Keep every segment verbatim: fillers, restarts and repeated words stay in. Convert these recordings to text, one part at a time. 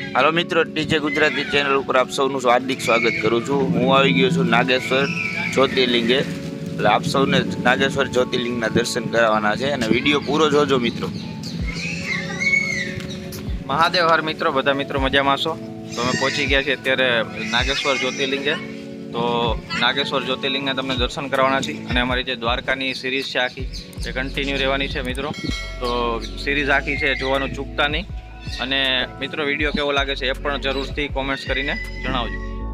Hello मित्रों, TJ Gujarati channel पर आप सबनु हार्दिक स्वागत करूँ छूँ। हूँ आई गयो छूँ नागेश्वर ज्योतिर्लिंगे। એટલે આપ સૌને નાગેશ્વર જ્યોતિર્લિંગના દર્શન કરાવવાના છે અને વિડીયો પૂરો જોજો મિત્રો। महादेव हर मित्रों, બધા મિત્રો મજામાં છો? તો અમે પહોંચી ગયા છીએ અત્યારે નાગેશ્વર જ્યોતિર્લિંગે। તો નાગેશ્વર જ્યોતિર્લિંગના તમને દર્શન કરવાના છે અને અમારી જે દ્વારકાની સિરીઝ છે આખી એ કન્ટિન્યુ રહેવાની છે મિત્રો। તો સિરીઝ આખી છે જોવાનું ચૂકતા નહીં। અને મિત્રો વિડીયો કેવો લાગે છે એ પણ જરૂરથી કોમેન્ટ્સ કરીને જણાવજો।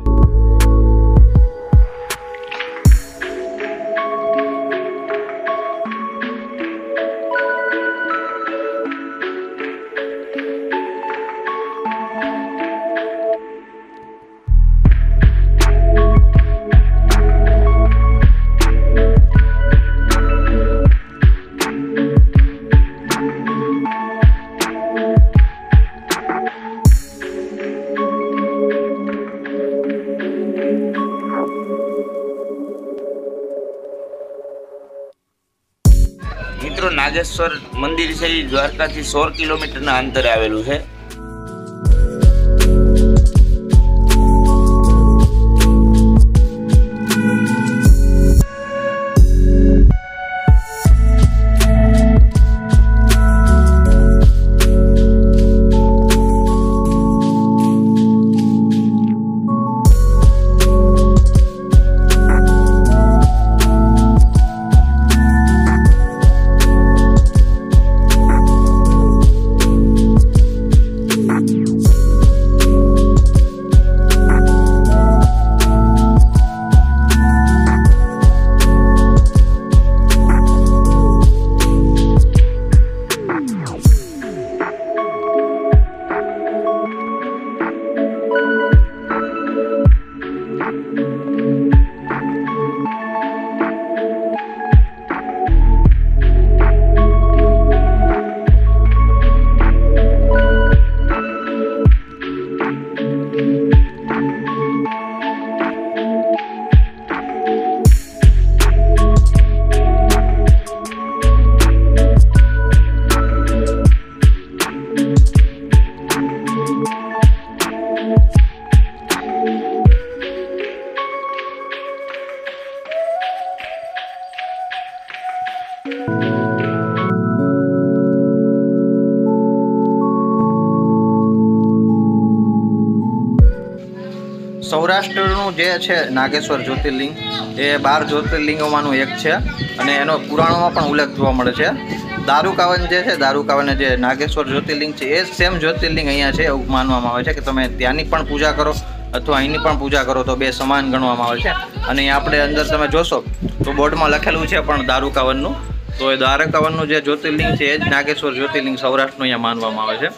मित्रों नागेश्वर मंदिर से द्वारका थी सौ किलोमीटर ना अंतरे आवेलू है। સૌરાષ્ટ્રનું જે છે નાગેશ્વર જ્યોતિર્લિંગ એ બાર જ્યોતિર્લિંગોમાંનું એક છે અને એનો પુરાણોમાં પણ ઉલ્લેખ જોવા મળે છે। દારૂકાવન જે છે દારૂકાવન જે નાગેશ્વર જ્યોતિર્લિંગ છે એ સેમ જ્યોતિર્લિંગ અહીંયા છે એવું માનવામાં આવે છે કે તમે ત્યાંની પણ પૂજા કરો અથવા અહીંની પણ પૂજા કરો તો બે સમાન ગણવામાં આવે છે। અને અહીં આપણે અંદર તમે જોશો તો બોર્ડમાં લખેલું છે પણ દારૂકાવનનું। તો એ દારૂકાવનનું જે જ્યોતિર્લિંગ છે એ જ નાગેશ્વર જ્યોતિર્લિંગ સૌરાષ્ટ્રનું અહીંયા માનવામાં આવે છે।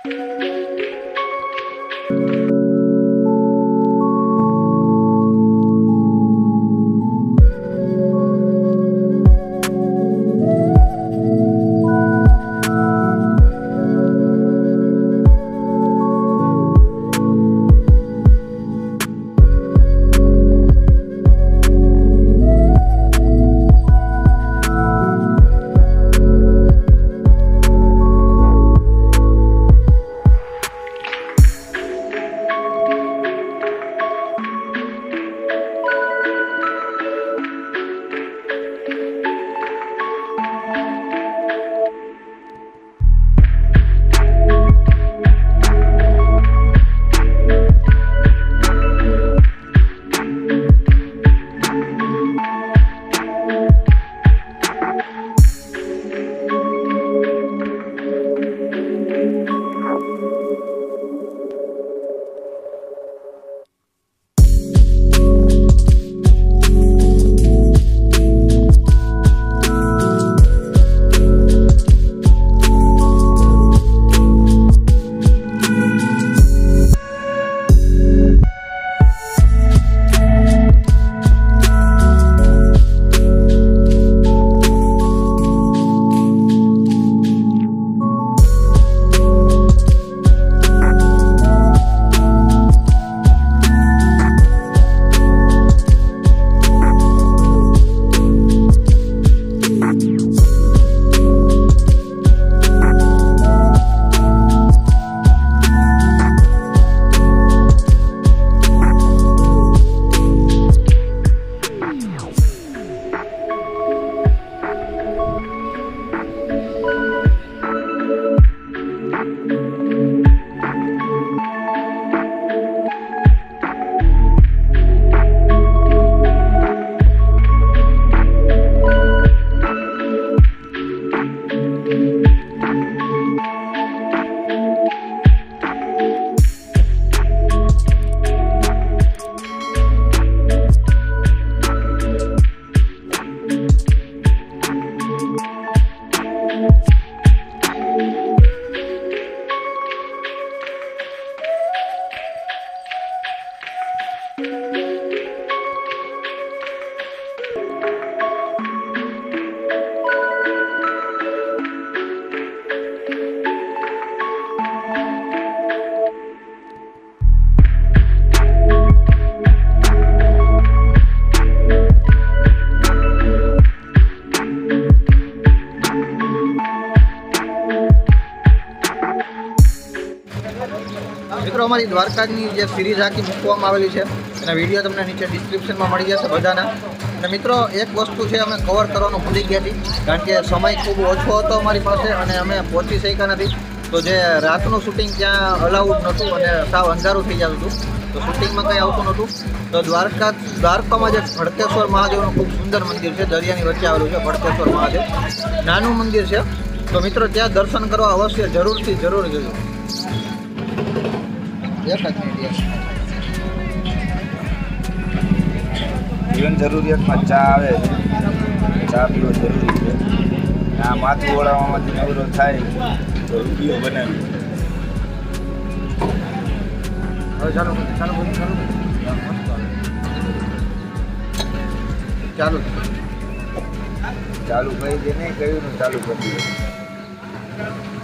મિત્રો અમારી દ્વારકાની જે સિરીઝ આખી મૂકવામાં આવેલી છે એના વિડીયો તમને નીચે ડિસ્ક્રિપ્શનમાં મળી જશે બધાના. અને મિત્રો એક વસ્તુ છે અમે કવર કરવાનું ભૂલી ગયા હતી કારણ કે સમય ખૂબ ઓછો હતો અમારી પાસે અને અમે પહોંચી શક્યા નથી. તો જે રાતનું શૂટિંગ ત્યાં અલાઉડ નહોતું અને સાવ અંધારું થઈ જતું હતું, તો શૂટિંગમાં કંઈ આવતું નહોતું. તો દ્વારકા દ્વારકામાં જે ભડકેશ્વર મહાદેવનું ખૂબ સુંદર મંદિર છે, દરિયાની વચ્ચે આવેલું છે ભડકેશ્વર મહાદેવ, નાનું મંદિર છે. તો મિત્રો ત્યાં દર્શન કરવા અવશ્ય જરૂરથી જરૂર જજો. જીવન જરૂરિયાતમાં ચા આવે છે, ચા પીવો જરૂરી છે. આ માથું ઓળાવવામાંથી નવરો થાય તો રૂપિયો બનાવી. હવે ચાલો ચાલો ચાલો ચાલુ ચાલુ કરી દે નહીં કહ્યું ને ચાલુ કરી દે.